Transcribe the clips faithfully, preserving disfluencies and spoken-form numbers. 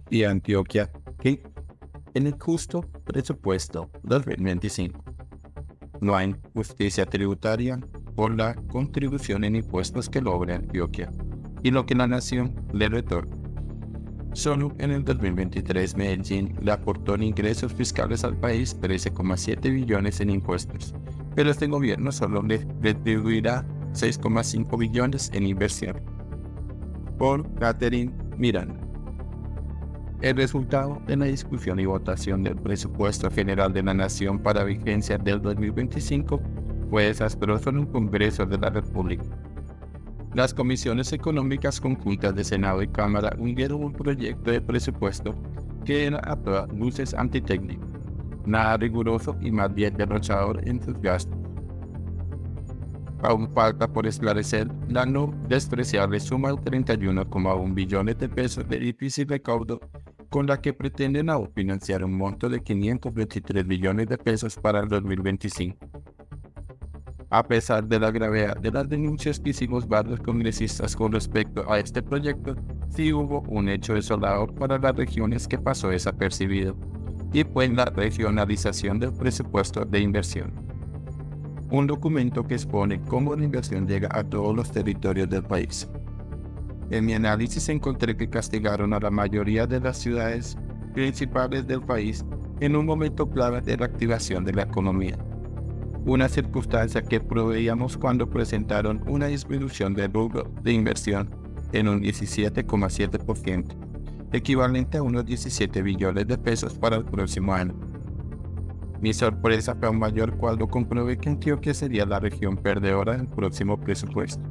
y Antioquia que en el justo presupuesto dos mil veinticinco. No hay justicia tributaria por la contribución en impuestos que logra Antioquia y lo que la nación le retorna. Solo en el dos mil veintitrés Medellín le aportó en ingresos fiscales al país trece coma siete billones en impuestos, pero este gobierno solo le retribuirá seis coma cinco billones en inversión. Por Catherine Miranda. El resultado de la discusión y votación del presupuesto general de la Nación para vigencia del dos mil veinticinco fue desastroso en un Congreso de la República. Las comisiones económicas conjuntas de Senado y Cámara hundieron un proyecto de presupuesto que era a todas luces antitécnico, nada riguroso y más bien derrochador en sus gastos. Aún falta por esclarecer la no despreciable suma de treinta y uno coma uno billones de pesos de difícil recaudo con la que pretenden aún financiar un monto de quinientos veintitrés billones de pesos para el dos mil veinticinco. A pesar de la gravedad de las denuncias que hicimos varios congresistas con respecto a este proyecto, sí hubo un hecho desolador para las regiones que pasó desapercibido, y fue la regionalización del presupuesto de inversión. Un documento que expone cómo la inversión llega a todos los territorios del país. En mi análisis encontré que castigaron a la mayoría de las ciudades principales del país en un momento clave de la activación de la economía. Una circunstancia que proveíamos cuando presentaron una disminución del rubro de inversión en un diecisiete coma siete por ciento, equivalente a unos diecisiete billones de pesos para el próximo año. Mi sorpresa fue aún mayor cuando comprobé que Antioquia sería la región perdedora del próximo presupuesto.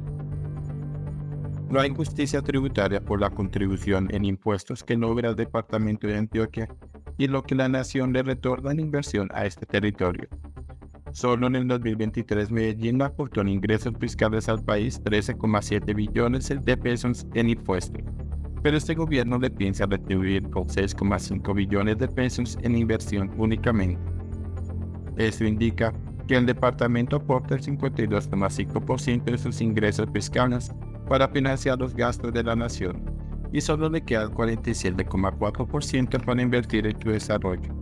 No hay justicia tributaria por la contribución en impuestos que logra el departamento de Antioquia y lo que la nación le retorna en inversión a este territorio. Solo en el dos mil veintitrés Medellín aportó en ingresos fiscales al país trece coma siete billones de pesos en impuestos, pero este gobierno le piensa retribuir con seis coma cinco billones de pesos en inversión únicamente. Esto indica que el departamento aporta el cincuenta y dos coma cinco por ciento de sus ingresos fiscales para financiar los gastos de la nación, y solo le queda el cuarenta y siete coma cuatro por ciento para invertir en su desarrollo.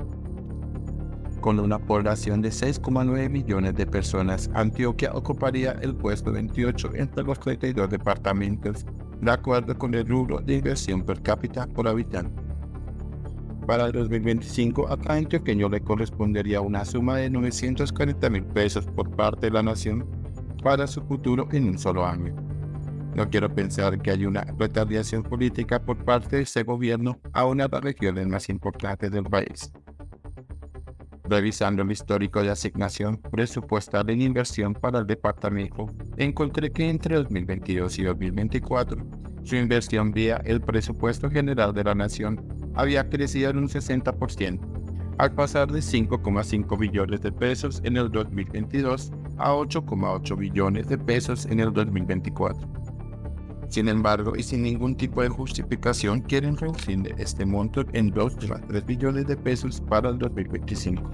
Con una población de seis coma nueve millones de personas, Antioquia ocuparía el puesto veintiocho entre los treinta y dos departamentos, de acuerdo con el rubro de inversión per cápita por habitante. Para el dos mil veinticinco, a cada antioqueño le correspondería una suma de novecientos cuarenta mil pesos por parte de la nación para su futuro en un solo año. No quiero pensar que hay una retaliación política por parte de este gobierno a una de las regiones más importantes del país. Revisando el histórico de asignación presupuestal en inversión para el departamento, encontré que entre dos mil veintidós y dos mil veinticuatro, su inversión vía el presupuesto general de la nación había crecido en un sesenta por ciento, al pasar de cinco coma cinco billones de pesos en el dos mil veintidós a ocho coma ocho billones de pesos en el dos mil veinticuatro. Sin embargo, y sin ningún tipo de justificación, quieren reducir este monto en dos coma tres billones de pesos para el dos mil veinticinco.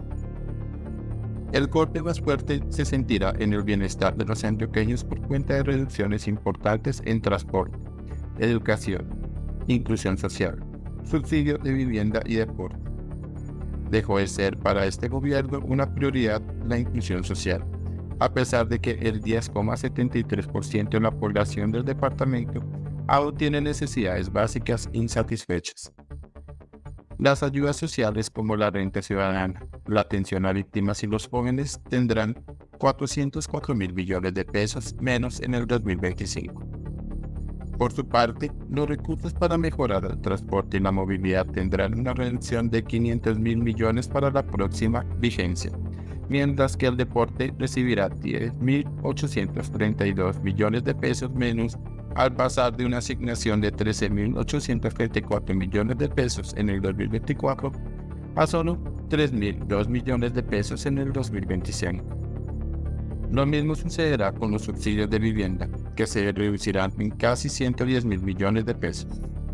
El golpe más fuerte se sentirá en el bienestar de los antioqueños por cuenta de reducciones importantes en transporte, educación, inclusión social, subsidio de vivienda y deporte. Dejó de ser para este gobierno una prioridad la inclusión social, a pesar de que el diez coma setenta y tres por ciento de la población del departamento aún tiene necesidades básicas insatisfechas. Las ayudas sociales como la renta ciudadana, la atención a víctimas y los jóvenes tendrán cuatrocientos cuatro mil billones de pesos menos en el dos mil veinticinco. Por su parte, los recursos para mejorar el transporte y la movilidad tendrán una reducción de quinientos mil millones para la próxima vigencia, mientras que el deporte recibirá diez mil ochocientos treinta y dos millones de pesos menos al pasar de una asignación de trece mil ochocientos treinta y cuatro millones de pesos en el dos mil veinticuatro a solo tres mil dos millones de pesos en el dos mil veinticinco. Lo mismo sucederá con los subsidios de vivienda, que se reducirán en casi ciento diez mil millones de pesos.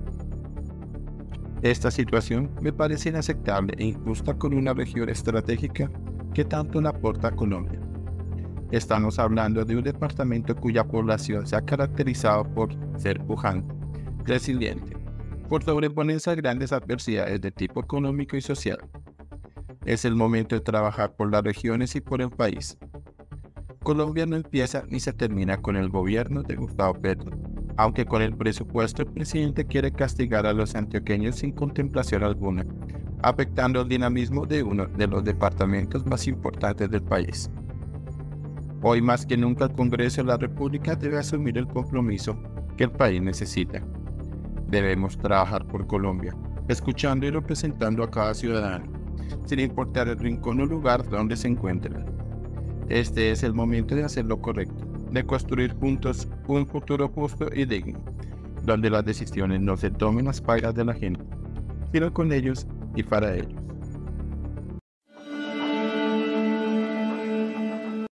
Esta situación me parece inaceptable e injusta con una región estratégica que tanto le aporta a Colombia. Estamos hablando de un departamento cuya población se ha caracterizado por ser pujante, resiliente, por sobreponerse a grandes adversidades de tipo económico y social. Es el momento de trabajar por las regiones y por el país. Colombia no empieza ni se termina con el gobierno de Gustavo Petro, aunque con el presupuesto el presidente quiere castigar a los antioqueños sin contemplación alguna, afectando el dinamismo de uno de los departamentos más importantes del país. Hoy más que nunca el Congreso de la República debe asumir el compromiso que el país necesita. Debemos trabajar por Colombia, escuchando y representando a cada ciudadano, sin importar el rincón o lugar donde se encuentren. Este es el momento de hacer lo correcto, de construir juntos un futuro justo y digno, donde las decisiones no se tomen a espaldas de la gente, sino con ellos y para ellos.